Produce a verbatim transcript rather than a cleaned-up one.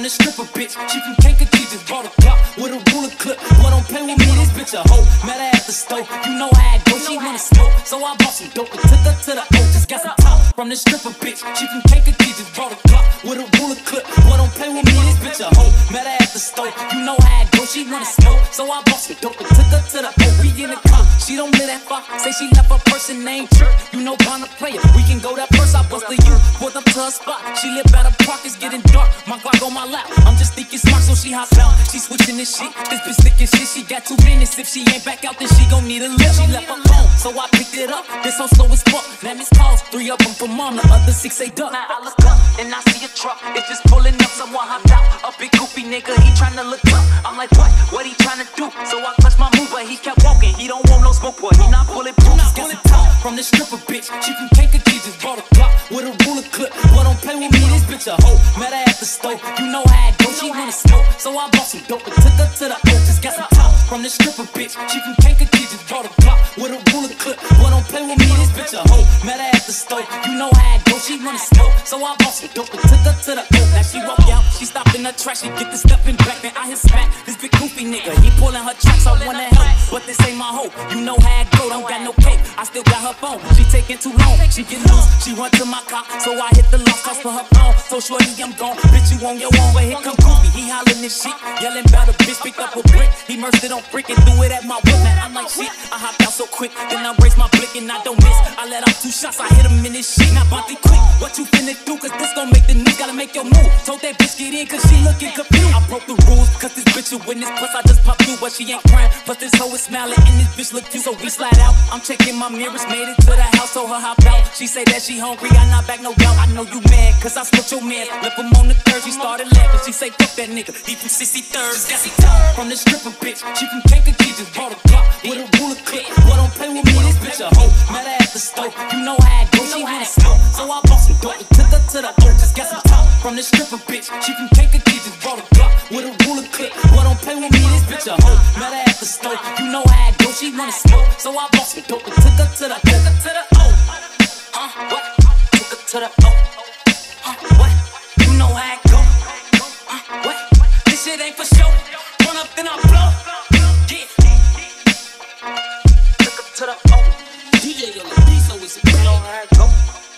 from the stripper bitch. She from Kankakee, just bought a Glock with a ruler clip. Boy, don't play with me, this bitch a hoe. Met her at the stove, you know how it goes. She wanna smoke, so I bought some dope and took her to the O. Just got some top from the stripper bitch. She from Kankakee, just bought a Glock with a ruler clip. Boy, don't play with me, this bitch a hoe. Met her at the stove, you know how it goes. She wanna smoke, so I bought some dope and took her to the O. We in the car, she don't live that far. Say she left her person named Chirp. You know, Bonner player. We can go that first. I bust the you, pulled up to her spot. She live by the park, it's getting dark. My Glock on my lap. I'm just thinking smart, so she hops out. She switching this shit. This bitch sticking shit. She got two minutes. If she ain't back out, then she gon' need a lift. She left her phone, so I picked it up. This hoe slow as fuck. Now miss calls, three of them from mom, the other six they duck. Now I look up and I see a truck. It's just pulling up. Someone hopped out. A big goofy nigga, he tryna look tough. I'm like, what? What he tryna do? So I clutched my move, but he kept walking. He don't want no smoke, boy. He not bulletproof. Just got some top from the stripper bitch. She from Kankakee, just bought a Glock with a ruler clip. Boy, don't play with me, this bitch a hoe. Met her at the stove, you know how it goes. She wanna smoke, so I bought some dope and took her to the O. Just got some top from the stripper bitch. She from Kankakee, just bought a Glock with a ruler clip. Boy, don't play with me, this bitch a hoe. Met her at the stove, you know how it goes. She wanna smoke, so I bought some dope and took her to the O. Now she walk out, she stopped in her trash, she get the stepping back, then I hit smack. This big goofy nigga, he pulling her tracks, I wanna help, but this ain't my hope. You know how it go, don't got no cake, I still got her phone. She taking too long, she get loose, she run to my car, so I hit the lock, toss for her phone. So shorty, I'm gone, bitch, you on your own, but here come Goofy, he hollering this shit, yelling about a bitch, picked up a brick, he merged it on brick and threw it at my whip. Man, I'm like shit, I hopped out so quick, then I raised my blick and I don't miss. I let off two shots, I hit him in this shit. Now Bonte quick, what you finna do? Cause this gon' make the news, gotta make your move. Told that bitch get in, cause she looking confused. I broke the rules, cause this bitch a witness, plus I just popped through, but she ain't crying. Plus this hoe is smiling and this bitch look cute, so we slide out. I'm checking my mirrors, made it to the house, so her hop out. She say that she hungry, I not back, no doubt. I know you mad, cause I smoked your man. Left him on the third, she started laughing. She say fuck that nigga, he from sixty-third. Just got some top from the stripper bitch. She from Kankakee, just bought a Glock with a ruler clip. Boy, don't play with me, this bitch a hoe. Met her at the stove, you know how it goes. She wanna smoke, so I bought some dope and took her to the O. Just got some top from the stripper bitch. She from Kankakee, just bought a Glock with a ruler clip. Boy, don't play with me, this bitch a hoe. Met her at the stove, you know how it goes. She wanna smoke, so I bought some dope and took her to the O. Took her to the O. Huh? What? Took her to the O. Huh? What? You know how it go. Huh? What? This shit ain't for show. Run up then I blow. Yeah. Took her to the O. D J on the beat, so it's a you know how it go.